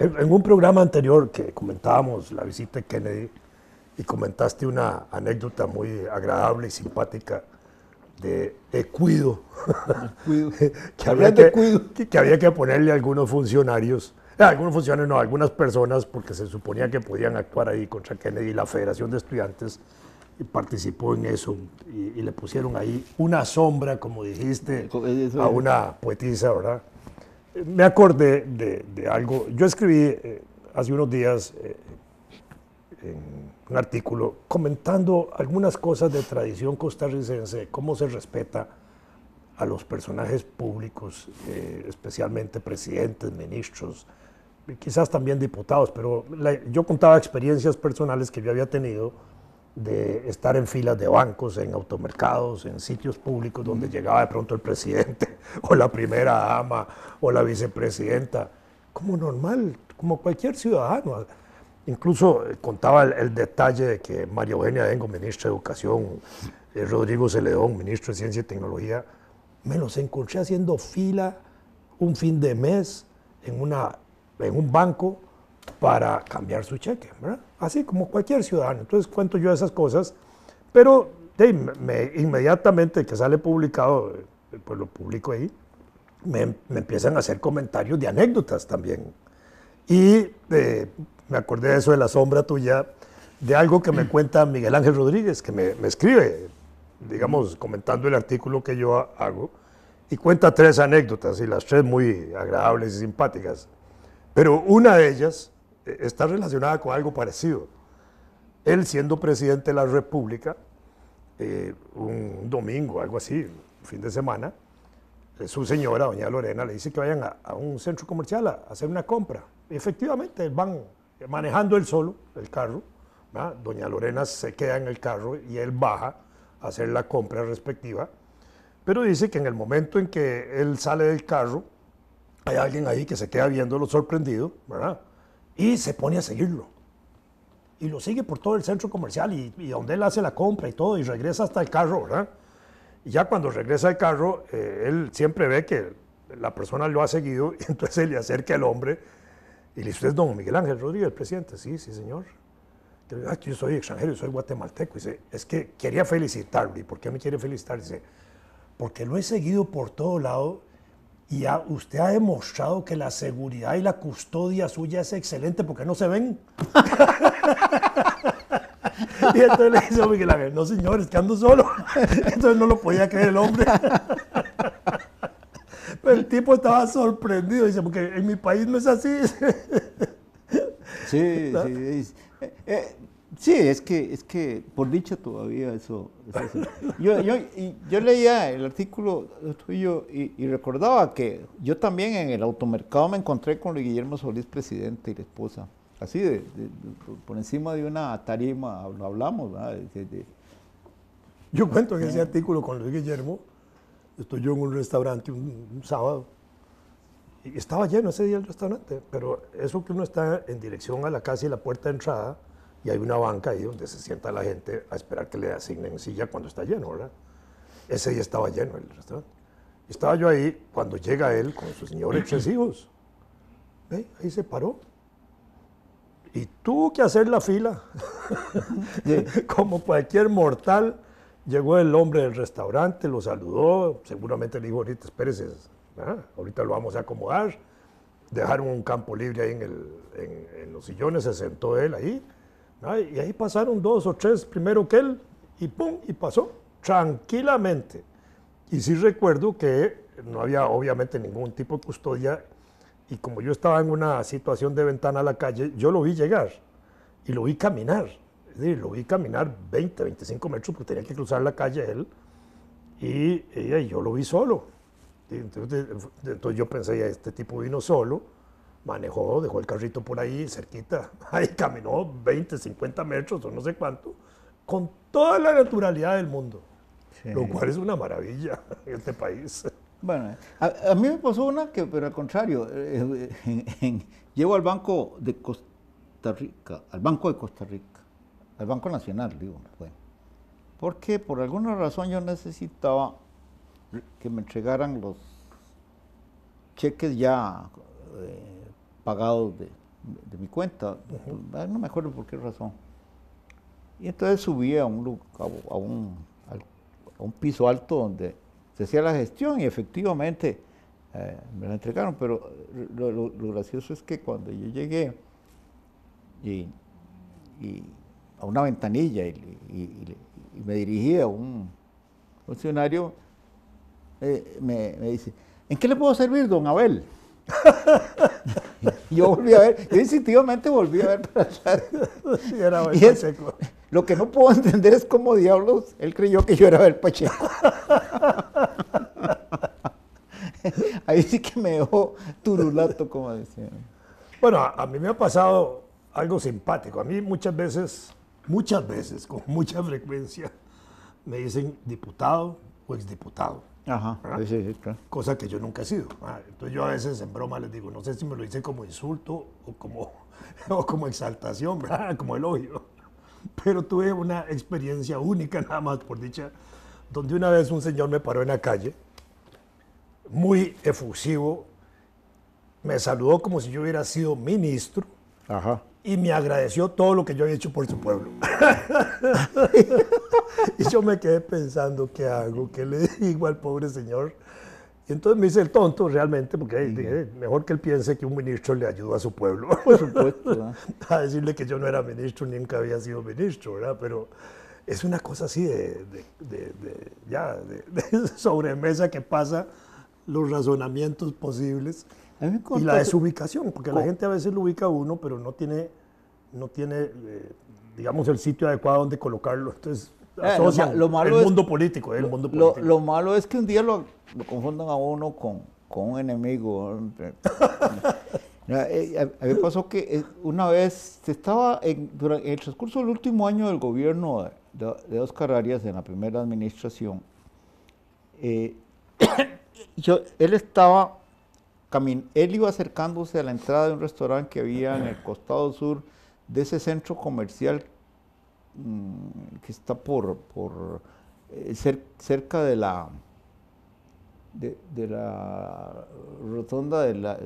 En un programa anterior que comentábamos la visita de Kennedy y comentaste una anécdota muy agradable y simpática de cuido, Cuido. que había que había que ponerle a algunos funcionarios, no, algunas personas, porque se suponía que podían actuar ahí contra Kennedy. La Federación de Estudiantes participó en eso y le pusieron ahí una sombra, como dijiste, a una poetisa, ¿verdad? Me acordé de algo. Yo escribí hace unos días en un artículo comentando algunas cosas de tradición costarricense, cómo se respeta a los personajes públicos, especialmente presidentes, ministros, quizás también diputados, pero yo contaba experiencias personales que yo había tenido de estar en filas de bancos, en automercados, en sitios públicos donde llegaba de pronto el presidente o la primera dama o la vicepresidenta, como normal, como cualquier ciudadano. Incluso contaba el detalle de que María Eugenia Dengo, ministra de Educación, Rodrigo Celedón, ministro de Ciencia y Tecnología, me los encontré haciendo fila un fin de mes en un banco para cambiar su cheque, ¿verdad? Así como cualquier ciudadano. Entonces cuento yo esas cosas, pero inmediatamente que sale publicado, pues lo publico ahí, me empiezan a hacer comentarios de anécdotas también. Y me acordé de eso de la sombra tuya, de algo que me cuenta Miguel Ángel Rodríguez, que me escribe, digamos, comentando el artículo que yo hago, y cuenta 3 anécdotas, y las 3 muy agradables y simpáticas. Pero una de ellas está relacionada con algo parecido. Él, siendo presidente de la República, un domingo, algo así, un fin de semana, su señora, doña Lorena, le dice que vayan a un centro comercial a hacer una compra. Y efectivamente, van manejando él solo el carro, ¿verdad? Doña Lorena se queda en el carro y él baja a hacer la compra respectiva. Pero dice que en el momento en que él sale del carro, hay alguien ahí que se queda viéndolo sorprendido, ¿verdad? Y se pone a seguirlo. Y lo sigue por todo el centro comercial y donde él hace la compra y todo, y regresa hasta el carro, ¿verdad? Y ya cuando regresa al carro, él siempre ve que la persona lo ha seguido, y entonces él le acerca al hombre y le dice: ¿usted es don Miguel Ángel Rodríguez, el presidente? Sí, sí, señor. Yo soy extranjero, yo soy guatemalteco. Y dice: es que quería felicitarlo. ¿Y por qué me quiere felicitar? Dice: porque lo he seguido por todo lado y usted ha demostrado que la seguridad y la custodia suya es excelente porque no se ven. Y entonces le dice a Miguel Ángel: no, señor, es que ando solo. Entonces no lo podía creer el hombre. Pero el tipo estaba sorprendido, dice: porque en mi país no es así. Sí, sí. Sí, es que por dicho todavía eso es así. Yo leía el artículo tuyo y recordaba que yo también en el automercado me encontré con Luis Guillermo Solís, presidente, y la esposa. Así, por encima de una tarima lo hablamos, ¿verdad? Yo cuento en ese artículo con Luis Guillermo, estoy yo en un restaurante un sábado, y estaba lleno ese día el restaurante, pero eso que uno está en dirección a la casa y la puerta de entrada, y hay una banca ahí donde se sienta la gente a esperar que le asignen silla cuando está lleno, ¿verdad? Ese día estaba lleno el restaurante. Estaba yo ahí cuando llega él con su señora y 3 hijos. Ahí se paró. Y tuvo que hacer la fila. Como cualquier mortal, llegó el hombre del restaurante, lo saludó, seguramente le dijo: ahorita espérese, ahorita lo vamos a acomodar. Dejaron un campo libre ahí en los sillones, se sentó él ahí. Y ahí pasaron 2 o 3 primero que él, y pum, y pasó tranquilamente. Y sí recuerdo que no había obviamente ningún tipo de custodia, y como yo estaba en una situación de ventana a la calle, yo lo vi llegar y lo vi caminar. Es decir, lo vi caminar 20, 25 metros porque tenía que cruzar la calle él, y yo lo vi solo. Entonces yo pensé: este tipo vino solo, manejó, dejó el carrito por ahí cerquita, ahí caminó 20, 50 metros o no sé cuánto, con toda la naturalidad del mundo, sí. Lo cual es una maravilla en este país. Bueno, a mí me pasó una que, pero al contrario, llego al Banco de Costa Rica, al Banco Nacional, digo, bueno, porque por alguna razón yo necesitaba que me entregaran los cheques ya pagados de mi cuenta, no me acuerdo por qué razón. Y entonces subí a un piso alto donde se hacía la gestión y efectivamente me la entregaron, pero lo gracioso es que cuando yo llegué y a una ventanilla y me dirigí a un funcionario, me dice, ¿en qué le puedo servir, don Abel? Yo volví a ver, yo instintivamente volví a ver para atrás. Sí, era Abel Y Pacheco. lo que no puedo entender es cómo diablos él creyó que yo era Abel Pacheco. Ahí sí que me dejó turulato, como decían. Bueno, a mí me ha pasado algo simpático. A mí muchas veces, con mucha frecuencia, me dicen diputado o exdiputado. Ajá, ¿verdad? sí, claro. Cosa que yo nunca he sido. Entonces yo a veces en broma les digo, no sé si me lo dicen como insulto o como exaltación, ¿verdad? Como elogio. Pero tuve una experiencia única, nada más por dicha, donde una vez un señor me paró en la calle, muy efusivo, me saludó como si yo hubiera sido ministro Ajá. y me agradeció todo lo que yo había hecho por su pueblo. Y yo me quedé pensando, ¿qué hago? ¿Qué le digo al pobre señor? Y entonces me hice el tonto realmente, porque dije, mejor que él piense que un ministro le ayudó a su pueblo. Por supuesto, ¿verdad? A decirle que yo no era ministro, ni nunca había sido ministro, ¿verdad? Pero es una cosa así de sobremesa que pasa los razonamientos posibles A mí me y contó la que- desubicación, porque la gente a veces lo ubica a uno, pero no tiene digamos, el sitio adecuado donde colocarlo. Entonces, asocian lo malo el es- mundo político, el mundo político. Lo malo es que un día lo confundan a uno con un enemigo. A mí me pasó que una vez se estaba durante el transcurso del último año del gobierno de Óscar Arias en la primera administración. Él iba acercándose a la entrada de un restaurante que había en el costado sur de ese centro comercial que está cerca de la rotonda de la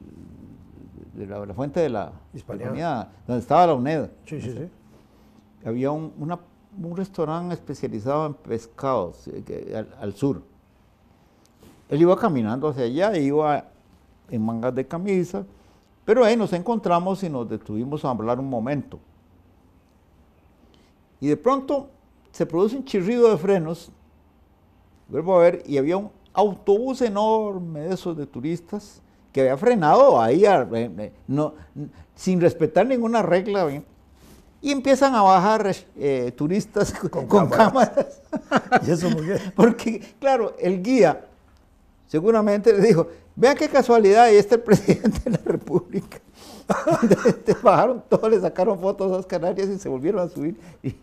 fuente de la Hispanidad. donde estaba la UNED. Sí, sí, sí. Había un restaurante especializado en pescados al sur. Él iba caminando hacia allá, iba en mangas de camisa, pero ahí nos encontramos y nos detuvimos a hablar un momento. Y de pronto se produce un chirrido de frenos, vuelvo a ver, y había un autobús enorme de esos de turistas que había frenado ahí sin respetar ninguna regla, ¿bien? Y empiezan a bajar turistas con cámaras. ¿Y eso por qué? Porque, claro, el guía seguramente le dijo, vean qué casualidad, ahí está el presidente de la República. Entonces, bajaron todos, le sacaron fotos a Óscar Arias y se volvieron a subir.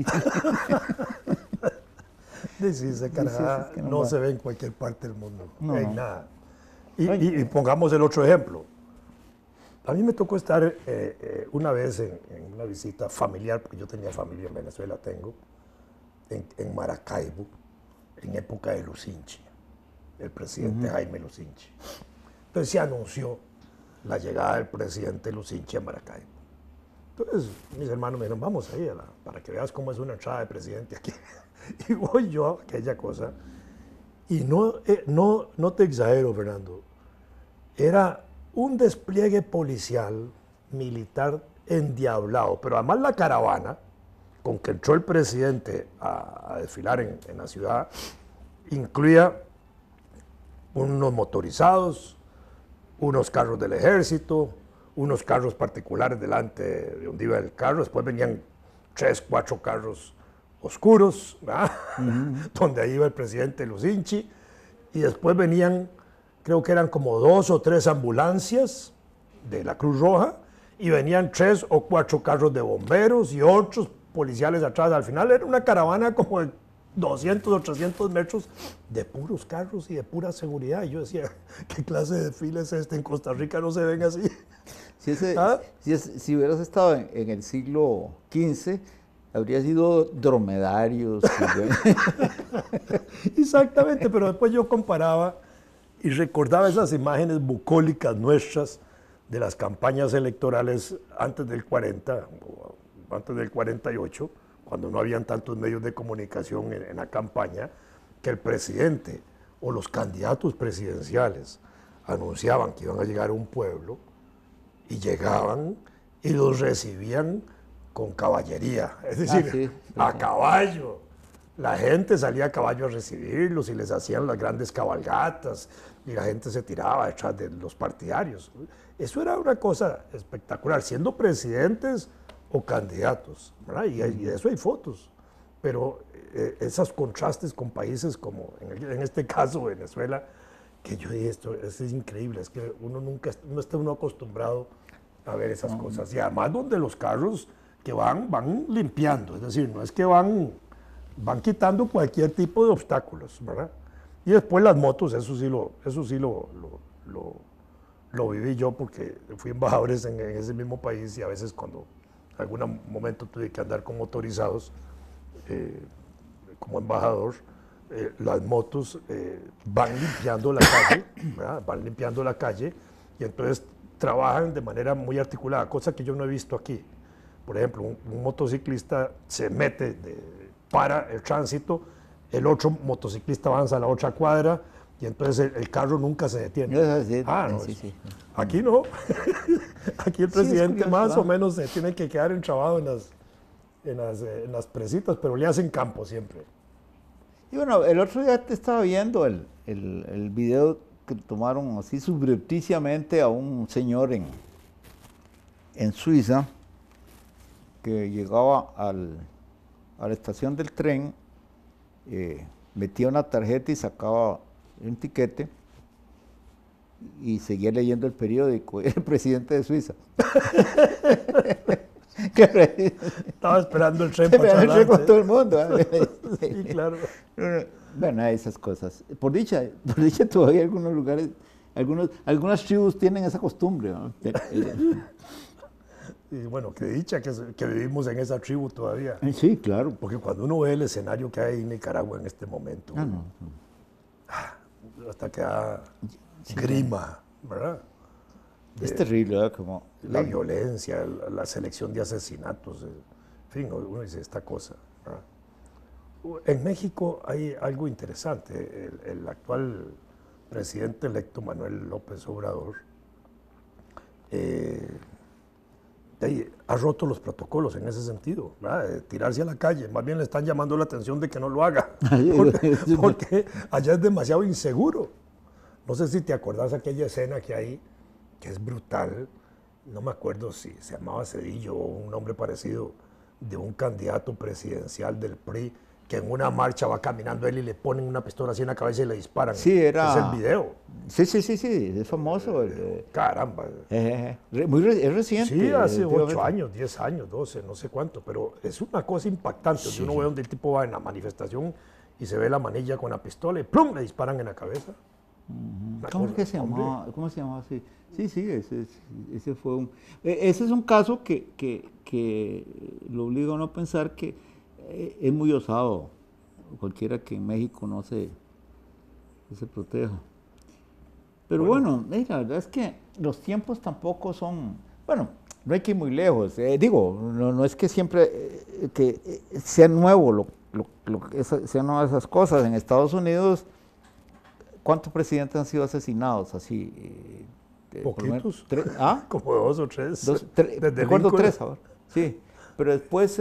Sí, esa carajada es que no va. se ve en cualquier parte del mundo, No, en no. nada. Y pongamos el otro ejemplo. A mí me tocó estar una vez en una visita familiar, porque yo tenía familia en Venezuela, en Maracaibo, en época de Lucinchi, el presidente Jaime Lucinchi. Entonces se anunció la llegada del presidente Lucinchi a Maracaibo. Entonces mis hermanos me dijeron, vamos ahí para que veas cómo es una entrada de presidente aquí. Y voy yo a aquella cosa. Y no te exagero, Fernando. Era un despliegue policial, militar, endiablado. Pero además la caravana con que entró el presidente a desfilar en la ciudad incluía unos motorizados, unos carros del ejército, unos carros particulares delante de donde iba el carro. Después venían 3, 4 carros oscuros, donde ahí iba el presidente Lucinchi. Y después venían, creo que eran como 2 o 3 ambulancias de la Cruz Roja, y venían 3 o 4 carros de bomberos y otros policiales atrás. Al final era una caravana como de 200 o 300 metros de puros carros y de pura seguridad. Y yo decía, ¿qué clase de desfile es este? En Costa Rica no se ven así. Si hubieras estado en el siglo XV, habría sido dromedarios. Exactamente, pero después yo comparaba y recordaba esas imágenes bucólicas nuestras de las campañas electorales antes del 40, o antes del 48, cuando no habían tantos medios de comunicación en la campaña, que el presidente o los candidatos presidenciales anunciaban que iban a llegar a un pueblo y llegaban y los recibían con caballería, es decir, a caballo. La gente salía a caballo a recibirlos y les hacían las grandes cabalgatas y la gente se tiraba detrás de los partidarios. Eso era una cosa espectacular, siendo presidentes o candidatos, ¿verdad? Y de eso hay fotos. Pero esos contrastes con países como, en este caso, Venezuela, que yo dije, esto es increíble, es que no está uno acostumbrado a ver esas cosas. Y además donde los carros que van limpiando, es decir, no es que van quitando cualquier tipo de obstáculos, ¿verdad? Y después las motos, eso sí lo viví yo porque fui embajador en ese mismo país y a veces cuando en algún momento tuve que andar con motorizados como embajador, las motos van limpiando la calle, ¿verdad? Van limpiando la calle y entonces trabajan de manera muy articulada, cosa que yo no he visto aquí. Por ejemplo, un motociclista se mete, para el tránsito, el otro motociclista avanza a la otra cuadra y entonces el carro nunca se detiene. Aquí no. Aquí el presidente curioso, más o menos se tiene que quedar entrabado en las presitas, pero le hacen campo siempre. Y bueno, el otro día te estaba viendo el video que tomaron así subrepticiamente a un señor en Suiza que llegaba a la estación del tren, metía una tarjeta y sacaba un tiquete y seguía leyendo el periódico. Era el presidente de Suiza. Estaba esperando el tren para adelante. Con todo el mundo. Sí, claro. Bueno, esas cosas. Por dicha todavía algunos lugares, algunas tribus tienen esa costumbre, ¿no? Y bueno, qué dicha que vivimos en esa tribu todavía. Sí, claro. Porque cuando uno ve el escenario que hay en Nicaragua en este momento, hasta que da grima, ¿verdad? Es terrible, ¿verdad? Como la violencia, la selección de asesinatos, en fin, uno dice esta cosa, ¿verdad? En México hay algo interesante. El actual presidente electo, Manuel López Obrador, ha roto los protocolos en ese sentido, ¿verdad? De tirarse a la calle. Más bien le están llamando la atención de que no lo haga, porque allá es demasiado inseguro. No sé si te acordás aquella escena que hay, que es brutal. No me acuerdo si se llamaba Cedillo o un nombre parecido, de un candidato presidencial del PRI, que en una marcha va caminando él y le ponen una pistola así en la cabeza y le disparan. Sí, era... Es el video. Sí, es famoso. Caramba. Es reciente. Sí, hace 8 años, 10 años, 12, no sé cuánto, pero es una cosa impactante. Sí, uno ve donde el tipo va en la manifestación y se ve la manilla con la pistola y ¡plum!, le disparan en la cabeza. ¿Cómo se llamaba? Sí, ese fue un... Ese es un caso que lo obliga a uno a pensar que es muy osado, cualquiera que en México no se proteja. Pero bueno, la verdad es que los tiempos tampoco son, bueno, no hay que ir muy lejos. No es que siempre que sea nuevo sean nuevas esas cosas. En Estados Unidos, ¿cuántos presidentes han sido asesinados así? Poquitos. ¿Ah? Como 2 o 3. Recuerdo 3 ahora. Sí, pero después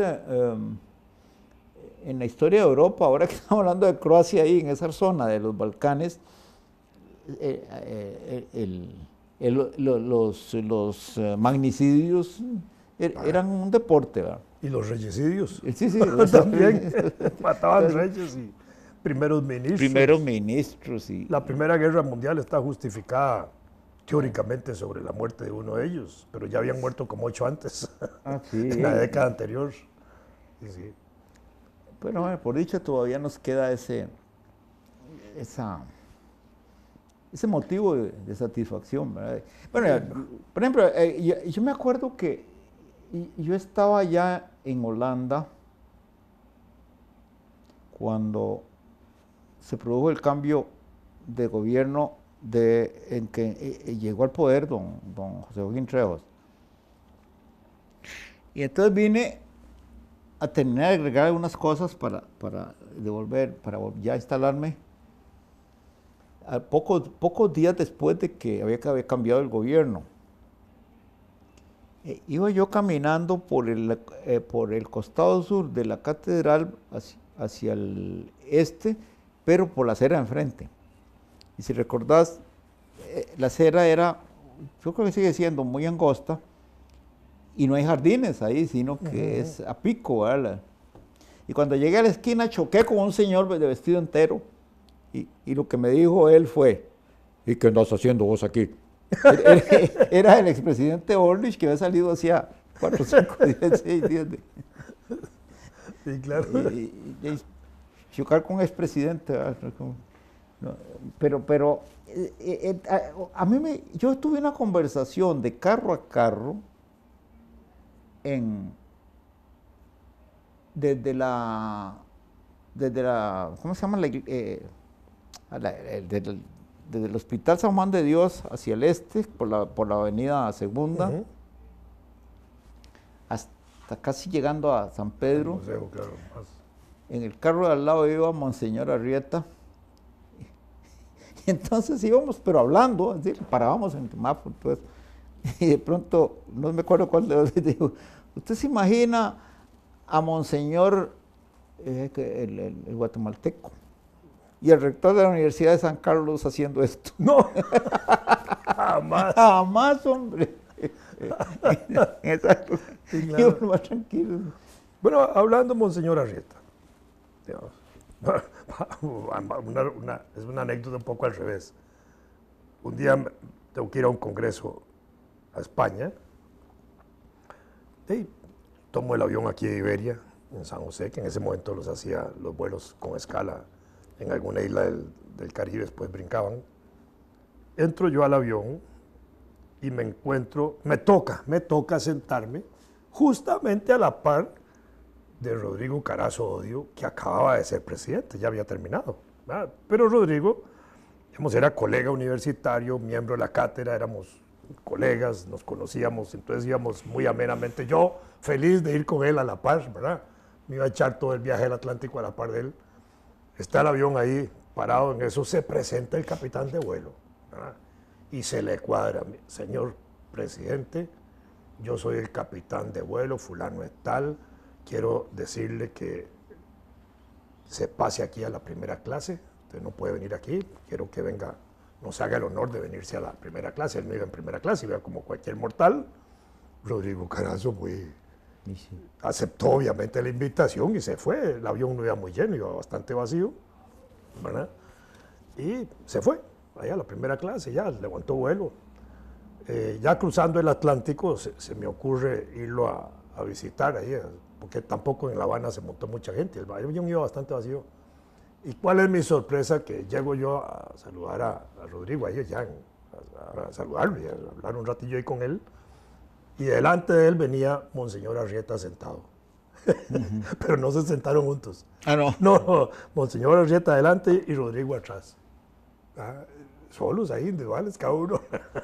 en la historia de Europa, ahora que estamos hablando de Croacia, ahí en esa zona de los Balcanes, los magnicidios eran un deporte, ¿verdad? Y los reyesidios. Sí, también mataban reyes y primeros ministros. La Primera Guerra Mundial está justificada teóricamente sobre la muerte de uno de ellos, pero ya habían muerto como 8 antes, en la década anterior. Sí. Bueno, por dicho todavía nos queda ese motivo de satisfacción, ¿verdad? Bueno, por ejemplo, yo me acuerdo que yo estaba ya en Holanda cuando se produjo el cambio de gobierno en que llegó al poder don José Joaquín Trejos. Y entonces vine a terminar de agregar algunas cosas para devolver, para ya instalarme. A pocos días después de que había cambiado el gobierno. Iba yo caminando por el costado sur de la catedral hacia el este, pero por la acera de enfrente. Y si recordás, la acera era, yo creo que sigue siendo muy angosta, y no hay jardines ahí, sino que es a pico, ¿verdad? Y cuando llegué a la esquina choqué con un señor de vestido entero, y lo que me dijo él fue, ¿y qué andas haciendo vos aquí? Era el expresidente Orlich, que había salido hacía 4, 5, 10, 6 días. Sí, claro. Y chocar con un expresidente, no, pero a mí yo tuve una conversación de carro a carro desde la ¿cómo se llama? Desde el Hospital San Juan de Dios hacia el este, por la avenida Segunda, hasta casi llegando a San Pedro. Museo, claro, En el carro de al lado iba Monseñor Arrieta. Y entonces íbamos, pero hablando, así, parábamos en el semáforo, pues, y de pronto, no me acuerdo cuál de los dijo, ¿usted se imagina a Monseñor el guatemalteco y el rector de la Universidad de San Carlos haciendo esto? No, jamás. Jamás, hombre. Exacto. Sí, claro. Yo más tranquilo. Bueno, hablando, Monseñor Arrieta, digamos, es una anécdota un poco al revés. Un día tengo que ir a un congreso a España, y tomo el avión aquí de Iberia, en San José, que en ese momento los hacía los vuelos con escala en alguna isla del Caribe, después brincaban. Entro yo al avión y me encuentro, me toca sentarme justamente a la par de Rodrigo Carazo Odio, que acababa de ser presidente, ya había terminado, ¿verdad? Pero Rodrigo, digamos, era colega universitario, miembro de la cátedra, éramos colegas, nos conocíamos, entonces íbamos muy amenamente. Yo feliz de ir con él a la par, ¿verdad? Me iba a echar todo el viaje del Atlántico a la par de él. Está el avión ahí parado, en eso se presenta el capitán de vuelo, ¿verdad? Y se le cuadra, señor presidente, yo soy el capitán de vuelo, fulano es tal, quiero decirle que se pase aquí a la primera clase, usted no puede venir aquí, quiero que venga, nos haga el honor de venirse a la primera clase. Él no iba en primera clase, iba como cualquier mortal. Rodrigo Carazo aceptó obviamente la invitación y se fue. El avión no iba muy lleno, iba bastante vacío, ¿verdad? Y se fue allá a la primera clase, ya levantó vuelo. Ya cruzando el Atlántico se me ocurre irlo a visitar ahí, porque tampoco en La Habana se montó mucha gente, el avión iba bastante vacío. ¿Y cuál es mi sorpresa? Que llego yo a saludar a Rodrigo, ahí ya, a saludarlo y a hablar un ratillo ahí con él, y delante de él venía Monseñor Arrieta sentado. Pero no se sentaron juntos. Ah, no. No, Monseñor Arrieta adelante y Rodrigo atrás. Solos ahí, individuales, cada uno.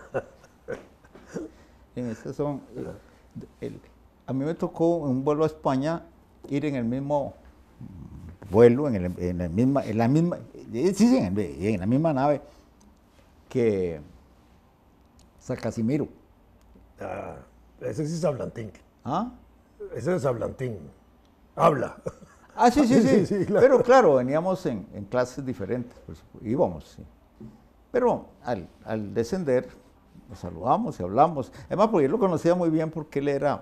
A mí me tocó en un vuelo a España ir en el mismo vuelo, en la misma nave que San Casimiro. Ese sí es Sablantín. ¿Ah? Ese es Sablantín. Habla. Ah, sí, Sí, claro. Pero claro, veníamos en clases diferentes, pues, íbamos, sí. Pero al descender, nos saludamos y hablamos. Además, porque yo lo conocía muy bien porque él era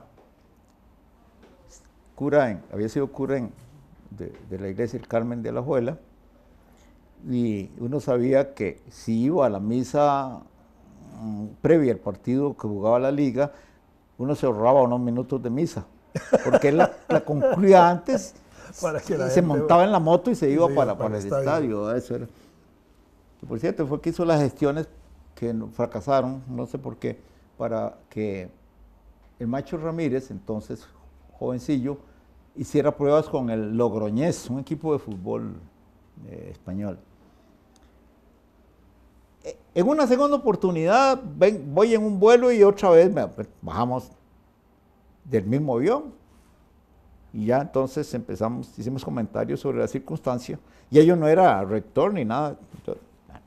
había sido cura de la iglesia del Carmen de Alajuela, y uno sabía que si iba a la misa previa al partido que jugaba la liga, uno se ahorraba unos minutos de misa, porque él la concluía antes Para que y se montaba en la moto y se iba para el estadio. estadio. Eso era. Y por cierto, fue que hizo las gestiones que fracasaron, no sé por qué, para que el Macho Ramírez, entonces jovencillo, hiciera pruebas con el Logroñés, un equipo de fútbol español. En una segunda oportunidad voy en un vuelo y otra vez bajamos del mismo avión. Y ya entonces hicimos comentarios sobre la circunstancia. Y ello no era rector ni nada. Entonces,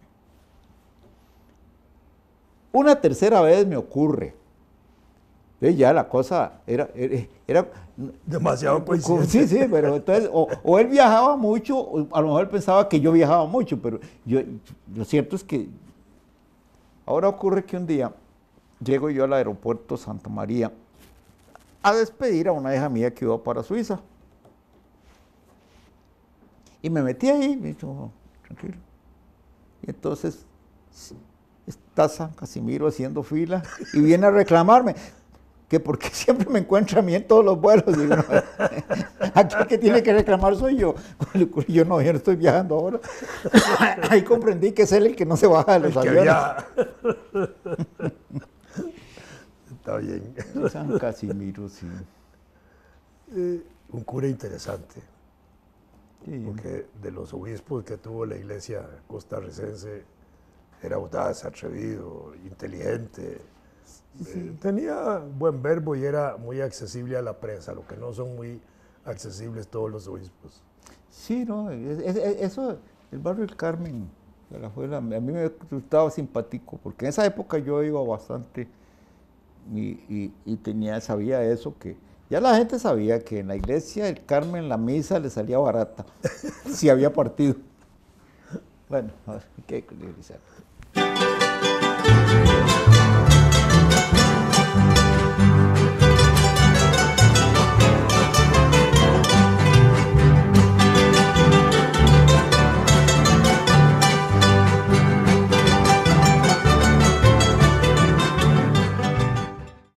una tercera vez me ocurre. Entonces ya la cosa era demasiado coincidente. Sí, sí, pero entonces, o él viajaba mucho, o a lo mejor él pensaba que yo viajaba mucho, pero lo cierto es que ahora ocurre que un día llego yo al aeropuerto Santa María a despedir a una hija mía que iba para Suiza. Y me metí ahí, me dijo, tranquilo. Y entonces está San Casimiro haciendo fila y viene a reclamarme que porque siempre me encuentra a mí en todos los vuelos. Digo, no, aquí el que tiene que reclamar soy yo. Yo no estoy viajando ahora. Ahí comprendí que es él el que no se baja de los aviones. Está bien. San Casimiro, sí. Un cura interesante. Sí. Porque de los obispos que tuvo la iglesia costarricense, era audaz, atrevido, inteligente. Sí. Tenía buen verbo y era muy accesible a la prensa, lo que no son muy accesibles todos los obispos. Sí, no, eso, el barrio del Carmen, de la Alajuela, a mí me resultaba simpático, porque en esa época yo iba bastante y sabía eso, que ya la gente sabía que en la iglesia del Carmen la misa le salía barata, si había partido. Bueno, hay que equilibrar.